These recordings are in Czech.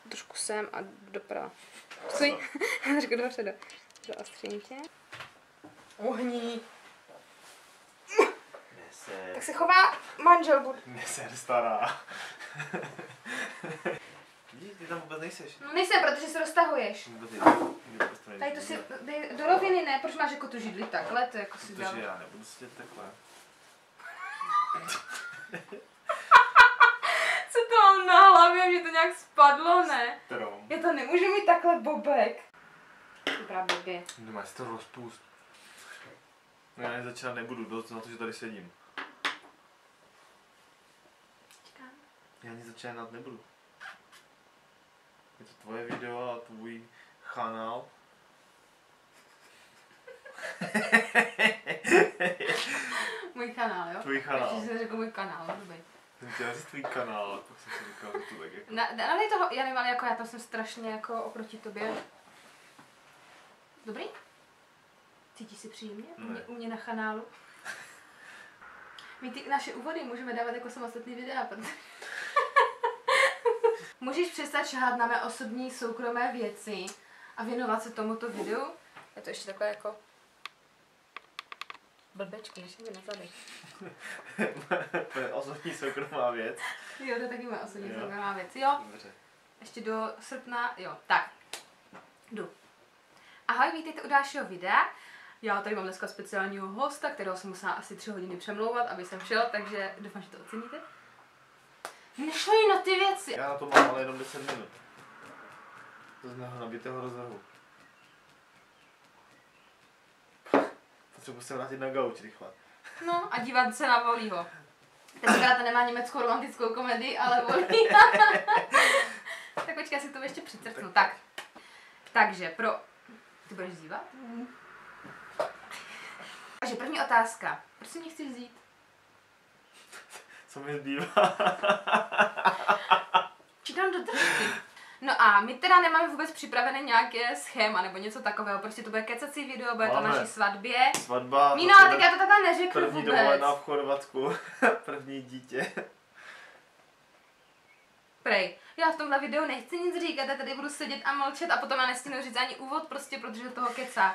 trošku sem a doprava. Stoj, trošku dopředu. Do ostřínitě. Uhní. Neser. Tak se chová manžel budu. Neser, stará. Vidíš, ty tam vůbec nejseš. No nejsem, protože se roztahuješ. Vůbec nejde. Tady to si dej do roviny, ne? Proč máš jako tu židli takhle? To jako si dal. Protože já nebudu sedět takhle. Co to mám na hlavě? Mě to nějak spadlo, ne? Strom. Já to nemůžu mít takhle bobek. Dobrá blbě. Nemáš to rozpust. No já začínat nebudu, dost na to, že tady sedím. Čekám. Já ani začínat nebudu. Je to tvoje video a tvůj kanál. Můj kanál, jo? Tvůj kanál. Takže jsem řekl můj kanál, dobrý. Jsem chtěla říct tvůj kanál, a pak jsem si říkal, že to tak jako... Nalej toho, já nevím, ale jako já tam jsem strašně jako oproti tobě. Dobrý? Cítíš si příjemně? U mě na kanálu? My ty naše úvody můžeme dávat jako samostatný videa, protože... Můžeš přestat šahat na mé osobní soukromé věci a věnovat se tomuto videu? Je to ještě takové jako... Blbečky, ještě mi na zadech. To je osobní soukromá věc. Jo, to je taky moje osobní soukromá věc, jo? Dobře. Ještě do srpna, jo, tak. Jdu. Ahoj, vítejte u dalšího videa. Já tady mám dneska speciálního hosta, kterého jsem musela asi 3 hodiny přemlouvat, aby jsem šel, takže doufám, že to oceníte. Nešli na ty věci! Já na to mám ale jenom 10 minut. To znamená nabitého rozvrhu. Potřebuji se vrátit na gauč rychle. No a dívat se na Volího. Tentokrát to nemá německou romantickou komedii, ale Volí. Tak počkej, já si to ještě přicrknu. Tak. Takže pro... Ty budeš dívat? Takže první otázka. Proč si mě chceš vzít? Co mi zbývá? Čítám do držky. No a my teda nemáme vůbec připravené nějaké schéma nebo něco takového, prostě to bude kecací video, bude to naší svatbě. Svatba. Míno, tak já to takhle neřeknu první vůbec. dovolená v Chorvatsku. První dítě. Prej, já v tomhle videu nechci nic říkat, já tady budu sedět a mlčet a potom já nestihnu říct ani úvod, prostě protože toho kecá.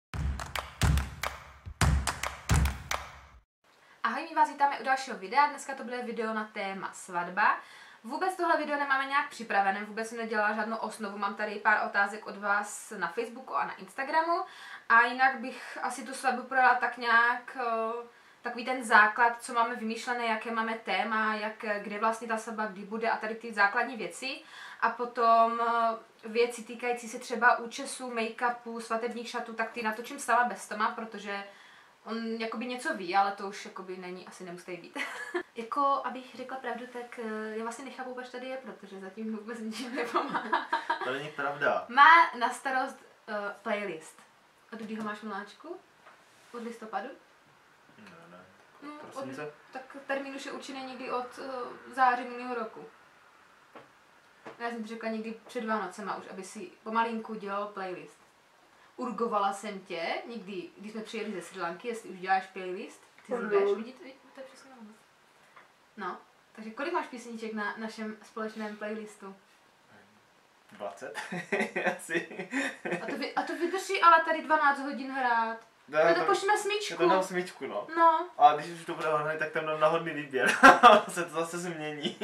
Ahoj, my vás vítáme u dalšího videa, dneska to bude video na téma svatba. Vůbec tohle video nemáme nějak připravené, vůbec jsem nedělala žádnou osnovu, mám tady pár otázek od vás na Facebooku a na Instagramu a jinak bych asi tu svatbu prodala tak nějak, takový ten základ, co máme vymýšlené, jaké máme téma, kde vlastně ta svatba kdy bude a tady ty základní věci a potom věci týkající se třeba účesů, make-upu, svatebních šatů, tak ty natočím sama bez Toma, protože on jakoby něco ví, ale to už jakoby není, asi nemusí být. Jako, abych řekla pravdu, tak já vlastně nechápu, proč tady je, protože zatím vůbec ničím nepomáhá. To není pravda. Má na starost playlist. Od kdy ho máš mláčku? Od listopadu? Ne. No, Prosince? tak termín už je určený někdy od září minulého roku. Já jsem ti řekla někdy před Vánocema už, aby si pomalinku dělal playlist. Urgovala jsem tě někdy, když jsme přijeli ze Srí Lanky, jestli už děláš playlist. Ty zvíš, vidíte, to je přesně ono. No, takže kolik máš písniček na našem společném playlistu? 20? Asi. A to vydrží ale tady 12 hodin hrát. To pošleme smyčku. To dám smyčku, no. No. A když už to bude hodný, tak tam dám náhodný výběr. se to zase změní.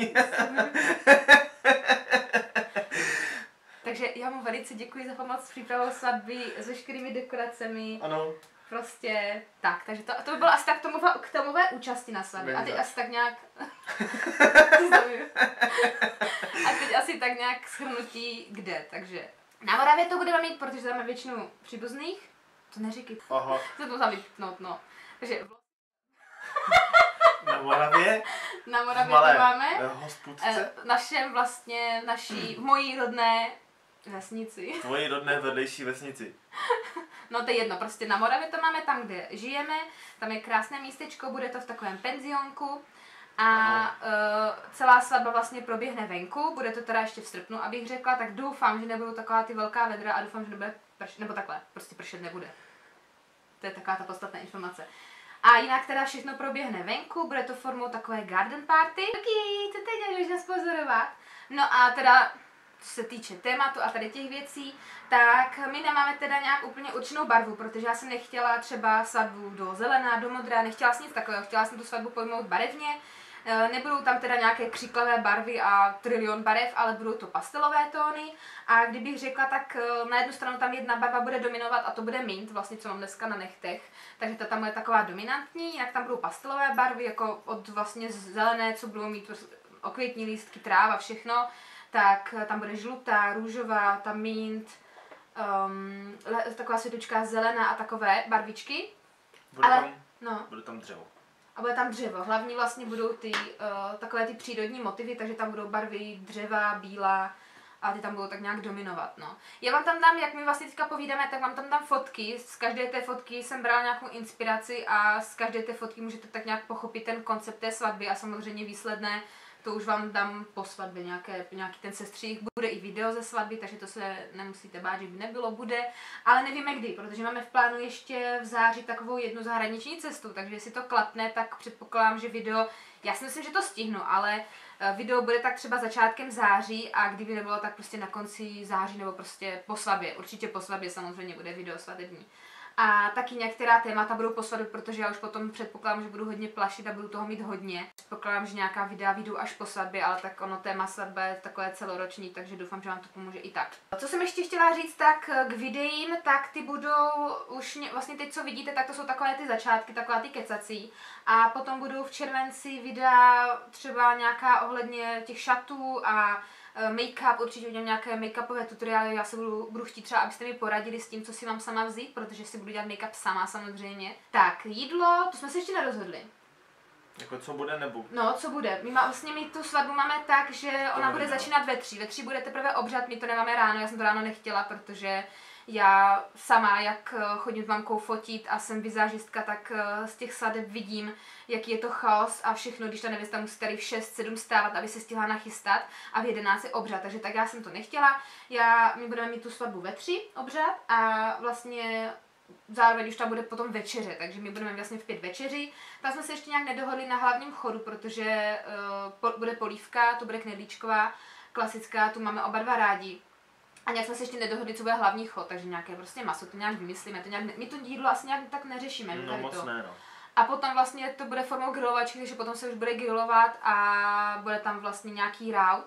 Takže já mu velice děkuji za pomoc s přípravou svatby, s veškerými dekoracemi. Ano. Prostě tak, takže to by bylo asi tak k tomové účasti na svatbě. A teď asi tak nějak... A teď asi tak nějak shrnutí kde, takže... Na Moravě to budeme mít, protože tam máme většinu příbuzných. To neříkejte. Aha. Co to zamítnout, no. Takže... Na Moravě? Na Moravě to máme. Hospůdce? V mojí rodné vesnici. Tvojí rodné vedlejší vesnici. No to je jedno, prostě na Moravě to máme tam, kde žijeme, tam je krásné místečko, bude to v takovém penzionku a celá svatba vlastně proběhne venku, bude to teda ještě v srpnu, abych řekla, tak doufám, že nebudou taková ty velká vedra a doufám, že nebude pršet, nebo takhle, prostě pršet nebude. To je taková ta podstatná informace. A jinak teda všechno proběhne venku, bude to formou takové garden party. Taky, co teď děláš nás pozorovat? No a teda co se týče tématu a tady těch věcí, tak my nemáme teda nějak úplně určenou barvu, protože já jsem nechtěla třeba svatbu do zelená, do modrá, nechtěla jsem nic takového, chtěla jsem tu svatbu pojmout barevně. Nebudou tam teda nějaké křiklavé barvy a trilion barev, ale budou to pastelové tóny. A kdybych řekla, tak na jednu stranu tam jedna barva bude dominovat a to bude mint, vlastně co mám dneska na nechtech. Takže ta tam bude taková dominantní, jinak tam budou pastelové barvy, jako od vlastně zelené, co budou mít okvětní lístky, tráva, všechno. Tak tam bude žlutá, růžová, tam mint, taková světučka zelená a takové barvičky. Bude tam dřevo. A bude tam dřevo. Hlavní vlastně budou ty takové ty přírodní motivy, takže tam budou barvy dřeva, bílá a ty tam budou tak nějak dominovat. No. Já vám tam dám, jak my vlastně teďka povídáme, tak vám tam dám fotky. Z každé té fotky jsem brala nějakou inspiraci a z každé té fotky můžete tak nějak pochopit ten koncept té svatby a samozřejmě výsledné. To už vám dám po svatbě, nějaký ten sestřih. Bude i video ze svatby, takže to se nemusíte bát, že by nebylo, bude. Ale nevíme kdy, protože máme v plánu ještě v září takovou jednu zahraniční cestu, takže jestli to klapne, tak předpokládám, že video, já si myslím, že to stihnu, ale video bude tak třeba začátkem září a kdyby nebylo, tak prostě na konci září nebo prostě po svatbě. Určitě po svatbě samozřejmě bude video svatební. A taky některá témata budou po svatbě, protože já už potom předpokládám, že budu hodně plašit a budu toho mít hodně. Předpokládám, že nějaká videa vyjdou až po svatbě, ale tak ono téma svatba je takové celoroční, takže doufám, že vám to pomůže i tak. Co jsem ještě chtěla říct, tak k videím, tak ty budou už vlastně teď, co vidíte, tak to jsou takové ty začátky, takové ty kecací. A potom budou v červenci videa třeba nějaká ohledně těch šatů a make-up, určitě udělám nějaké make-upové tutoriály, já se budu chtít třeba, abyste mi poradili s tím, co si mám sama vzít, protože si budu dělat make-up sama samozřejmě. Tak, jídlo, to jsme se ještě nerozhodli. Jako co bude nebo? No, co bude. My tu svatbu máme tak, že ona bude začínat ve 3. Ve 3 bude teprve obřad, my to nemáme ráno, já jsem to ráno nechtěla, protože já sama, jak chodím s mamkou fotit a jsem vizážistka, tak z těch svateb vidím, jaký je to chaos a všechno, když ta nevěsta musí tady v 6-7 stávat, aby se stihla nachystat a v 11 je obřad, takže tak já jsem to nechtěla. My budeme mít tu svatbu ve 3 obřad a vlastně zároveň už tam bude potom večeře, takže my budeme vlastně v 5 večeři. Tam jsme se ještě nějak nedohodli na hlavním chodu, protože bude polívka, to bude knedlíčková, klasická, tu máme oba dva rádi. A nějak jsme se ještě nedohodli, co bude hlavní chod, takže nějaké prostě maso, to nějak vymyslíme, my to jídlo asi nějak tak neřešíme. No moc ne, no. A potom vlastně to bude formou grilovačky, takže potom se už bude grilovat a bude tam vlastně nějaký raut.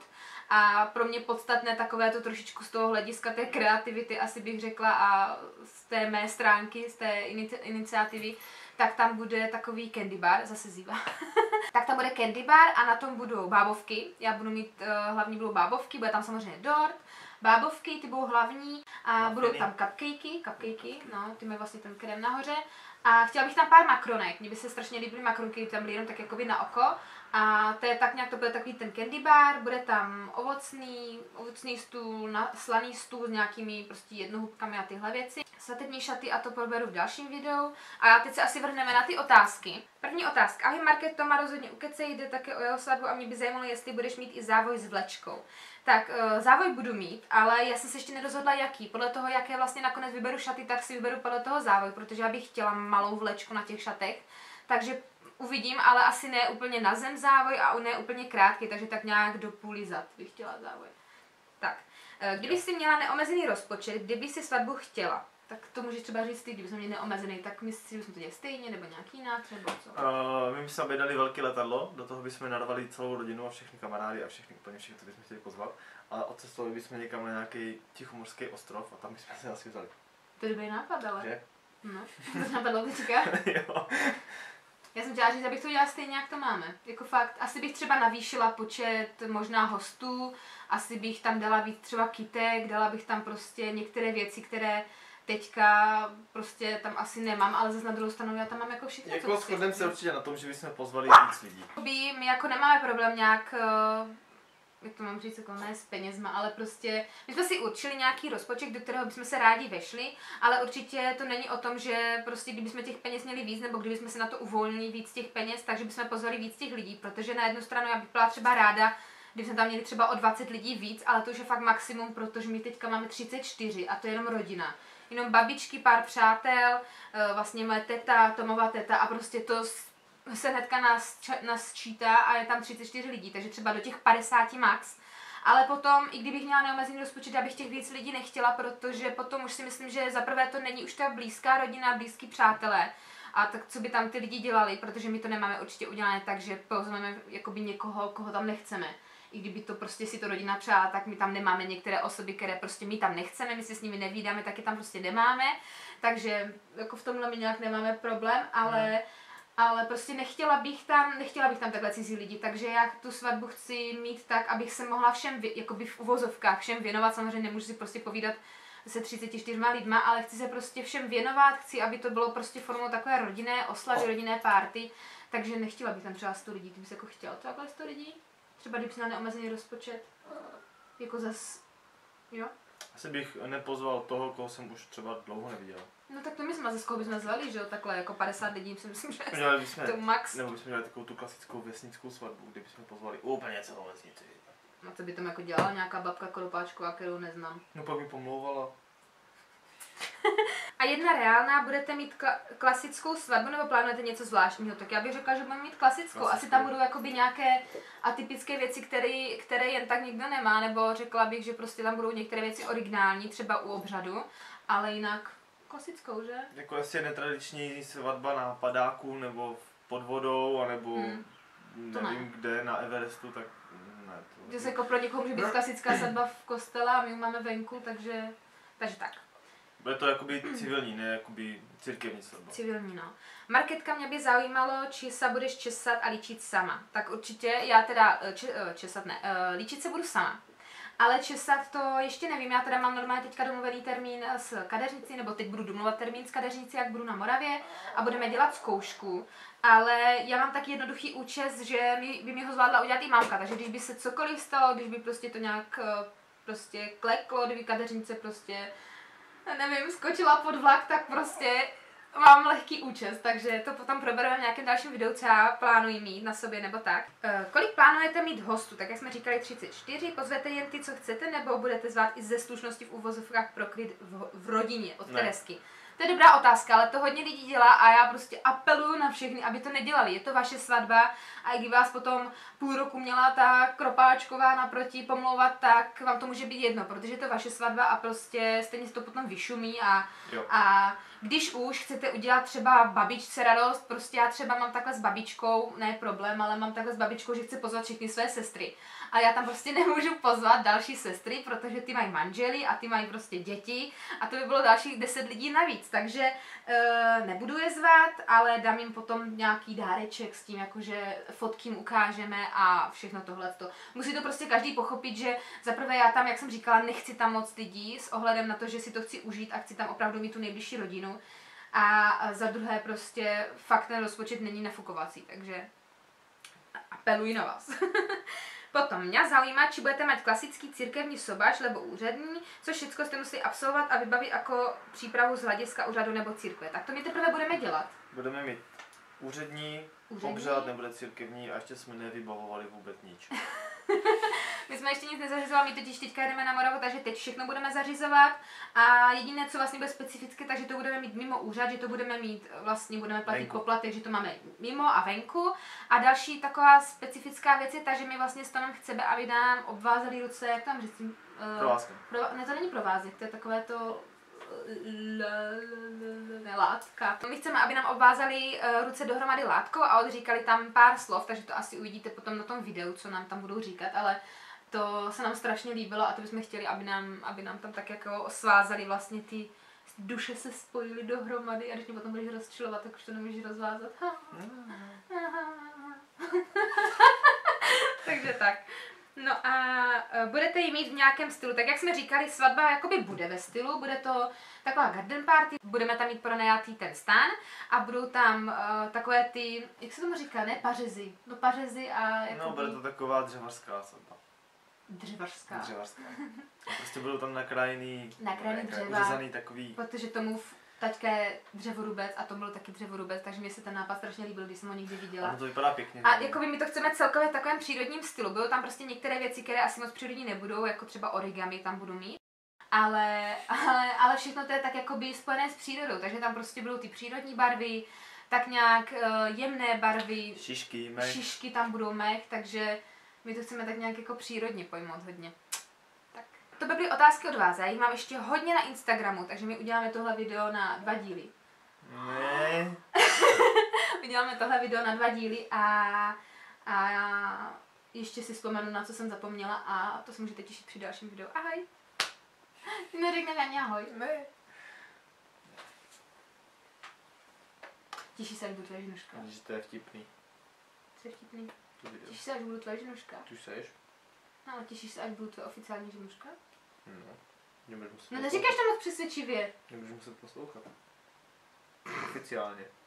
A pro mě podstatné takové to trošičku z toho hlediska té kreativity, asi bych řekla, a z té mé stránky, z té iniciativy, tak tam bude takový candy bar, zase zíva. Tak tam bude candy bar a na tom budou bábovky. Já budu mít, hlavní budou bábovky, bude tam samozřejmě dort, bábovky, ty budou hlavní a budou tam cupcakey, no, ty mají vlastně ten krém nahoře. A chtěla bych tam pár makronek, mně by se strašně líbily makronky, tam byly jenom tak jakoby na oko. A to je tak nějak, to bude takový ten candy bar, bude tam ovocný stůl, slaný stůl s nějakými prostě jednohubkami a tyhle věci. Svatební šaty a to proberu v dalším videu. A teď se asi vrhneme na ty otázky. První otázka. Ahoj Market, Toma rozhodně ukecej, jde také o jeho svatbu a mě by zajímalo, jestli budeš mít i závoj s vlečkou. Tak závoj budu mít, ale já jsem se ještě nerozhodla jaký. Podle toho, jaké vlastně nakonec vyberu šaty, tak si vyberu podle toho závoj, protože já bych chtěla malou vlečku na těch šatech. Takže uvidím, ale asi ne úplně na zem závoj a ne úplně krátký, takže tak nějak do půli zad bych chtěla závoj. Tak, kdyby si měla neomezený rozpočet, kdyby si svatbu chtěla, tak to můžeš třeba říct ty, kdyby jsme měli neomezený, tak myslíš, že bychom to dělali stejně, nebo nějaký jinak, třeba co? My bychom objednali velké letadlo, do toho bychom narvali celou rodinu a všechny kamarády a úplně všechny, co bychom chtěli pozvat. A odcestovali bychom někam na nějaký tichomorský ostrov a tam bychom se asi vzali. To je dobrý nápad, ale. Že? No, to napadlo teďka. Jo. Já jsem chtěla říct, abych to udělala stejně, jak to máme. Jako fakt, asi bych třeba navýšila počet možná hostů, asi bych tam dala víc třeba kytek, dala bych tam prostě některé věci, které teďka prostě tam asi nemám, ale zase na druhou stranu já tam mám jako všechno. Jako shodneme se určitě na tom, že bychom pozvali víc lidí. My jako nemáme problém nějak, jak to mám říct, jako ne s penězma, ale prostě my jsme si určili nějaký rozpočet, do kterého bychom se rádi vešli, ale určitě to není o tom, že prostě kdybychom těch peněz měli víc, nebo kdybychom se na to uvolnili víc těch peněz, takže bychom pozvali víc těch lidí, protože na jednu stranu já bych byla třeba ráda, kdybychom tam měli třeba o 20 lidí víc, ale to už je fakt maximum, protože my teďka máme 34 a to je jenom rodina. Jenom babičky, pár přátel, vlastně moje teta, Tomova teta a prostě to se hnedka nás čítá a je tam 34 lidí, takže třeba do těch 50 max. Ale potom, i kdybych měla neomezený rozpočet, já bych těch víc lidí nechtěla, protože potom už si myslím, že zaprvé to není už ta blízká rodina, blízký přátelé. A tak co by tam ty lidi dělali, protože my to nemáme určitě udělané tak, že pozveme jakoby někoho, koho tam nechceme. I kdyby to prostě si to rodina přála, tak my tam nemáme některé osoby, které prostě my tam nechceme, my si s nimi nevídáme, tak je tam prostě nemáme. Takže jako v tomhle my nějak nemáme problém, ale prostě nechtěla bych tam takhle cizí lidi, takže já tu svatbu chci mít tak, abych se mohla všem, jakoby v uvozovkách všem věnovat, samozřejmě nemůžu si prostě povídat se 34 lidma, ale chci se prostě všem věnovat, chci, aby to bylo prostě formou takové rodinné oslavy, rodinné party, takže nechtěla bych tam třeba 100 lidí, ty bys jako chtěla třeba 100 lidí? Třeba kdybys měla neomezený rozpočet, jako zas, jo? Asi bych nepozval toho, koho jsem už třeba dlouho neviděl. No tak to my jsme zase koho bychom zvali, že jo, takhle jako 50 lidí, si myslím, že to max. Nebo bychom dělali takovou tu klasickou vesnickou svatbu, kde bychom pozvali úplně celou vesnici. A co by tam jako dělala nějaká babka Koropáčková, kterou neznám? No pak mi pomlouvala. A jedna reálná, budete mít klasickou svatbu nebo plánujete něco zvláštního? Tak já bych řekla, že budeme mít klasickou. Asi tam budou jakoby nějaké atypické věci, které jen tak nikdo nemá, nebo řekla bych, že prostě tam budou některé věci originální, třeba u obřadu, ale jinak klasickou, že? Jako asi netradiční svatba na padáku, nebo pod vodou, anebo nevím kde, na Everestu, tak ne. Že se jako pro někoho může být klasická svatba v kostele a my ji máme venku, takže tak. Bude to jakoby civilní, ne jakoby církevní svatba. Civilní, no. Marketka, mě by zajímalo, či se budeš česat a líčit sama. Tak určitě, já teda líčit se budu sama. Ale česat to ještě nevím, já teda mám normálně teďka domluvený termín s kadeřnicí, nebo teď budu domluvat termín s kadeřnicí, jak budu na Moravě a budeme dělat zkoušku. Ale já mám tak jednoduchý účes, že by mi ho zvládla udělat i mámka, takže když by se cokoliv stalo, když by prostě to nějak prostě kleklo, kdyby kadeřnice prostě nevím, skočila pod vlak, tak prostě mám lehký účest, takže to potom probereme v nějakém dalším videu, co já plánuji mít na sobě nebo tak. Kolik plánujete mít hostů? Tak jak jsme říkali 34, pozvete jen ty, co chcete, nebo budete zvát i ze slušnosti v uvozovkách pro klid v rodině od Teresky? To je dobrá otázka, ale to hodně lidí dělá a já prostě apeluju na všechny, aby to nedělali. Je to vaše svatba a i kdyby vás potom půl roku měla ta Kropáčková naproti pomlouvat, tak vám to může být jedno, protože je to vaše svatba a prostě stejně se to potom vyšumí a když už chcete udělat třeba babičce radost, prostě já třeba mám takhle s babičkou, ne problém, ale mám takhle s babičkou, že chci pozvat všechny své sestry. A já tam prostě nemůžu pozvat další sestry, protože ty mají manžely a ty mají prostě děti a to by bylo dalších 10 lidí navíc, takže nebudu je zvát, ale dám jim potom nějaký dáreček s tím, jakože fotky jim ukážeme a všechno tohleto. Musí to prostě každý pochopit, že zaprvé já tam, jak jsem říkala, nechci tam moc lidí s ohledem na to, že si to chci užít a chci tam opravdu mít tu nejbližší rodinu. A za druhé prostě fakt ten rozpočet není nafukovací, takže apeluji na vás. Potom mě zajímá, či budete mít klasický církevní sobáš nebo úřední, co všechno jste museli absolvovat a vybavit jako přípravu z hlediska úřadu nebo církve. Tak to my teprve budeme dělat. Budeme mít úřední, obřad nebude církevní a ještě jsme nevybavovali vůbec nič. My jsme ještě nic nezařizovali, my totiž teďka jdeme na Moravu, takže teď všechno budeme zařizovat a jediné, co vlastně bude specifické, takže to budeme mít mimo úřad, že to budeme mít, vlastně budeme platit poplatek, že to máme mimo a venku. A další taková specifická věc je ta, že my vlastně s Tomem chceme, aby nám obvázali ruce, jak tam říct? Provázkem. Ne, to není provázek, to je takové to látka. My chceme, aby nám obvázali ruce dohromady látkou a odříkali tam pár slov, takže to asi uvidíte potom na tom videu, co nám tam budou říkat, ale to se nám strašně líbilo a to bychom chtěli, aby nám tam tak jako svázali vlastně ty duše se spojily dohromady a když mě potom budeš rozčilovat, tak už to nemůžeš rozvázat. Takže tak. No a budete ji mít v nějakém stylu, tak jak jsme říkali, svatba jakoby bude ve stylu, bude to taková garden party, budeme tam mít pronajatý ten stán a budou tam takové ty, jak se tomu říká, ne pařezy, no pařezy a jakoby... No, bude to taková dřevařská svatba. Dřevařská. A prostě budou tam nakrájený dřeva, uřezaný takový... Protože tomu taťka je dřevorubec a to byl taky dřevorubec, takže mi se ten nápad strašně líbil, když jsem ho někdy viděla. A to vypadá pěkně. A jakoby my to chceme celkově v takovém přírodním stylu. Budou tam prostě některé věci, které asi moc přírodní nebudou, jako třeba origami tam budu mít. Ale všechno to je tak jakoby spojené s přírodou, takže tam prostě budou ty přírodní barvy, tak nějak jemné barvy. Šišky, mech. Šišky tam budou mech, takže My to chceme tak nějak jako přírodně pojmout hodně. Tak. To by byly otázky od vás. Já jich mám ještě hodně na Instagramu, takže my uděláme tohle video na 2 díly. Ne. Uděláme tohle video na 2 díly a ještě si vzpomenu, na co jsem zapomněla a to se můžete těšit při dalším videu. Ahoj! Ty neřekneš ani ahoj. Ne. Těšíš se, až budu tvoje žnuška. Že to je vtipný. Co je vtipný? To video. Těšíš se, až budu tvoje žnuška? Ty už seš? No, ale těšíš se, až budu tvoje oficiální žnuška? No. Nebudeš muset No neříkáš to moc přesvědčivě. Nebudeš muset poslouchat. Oficiálně.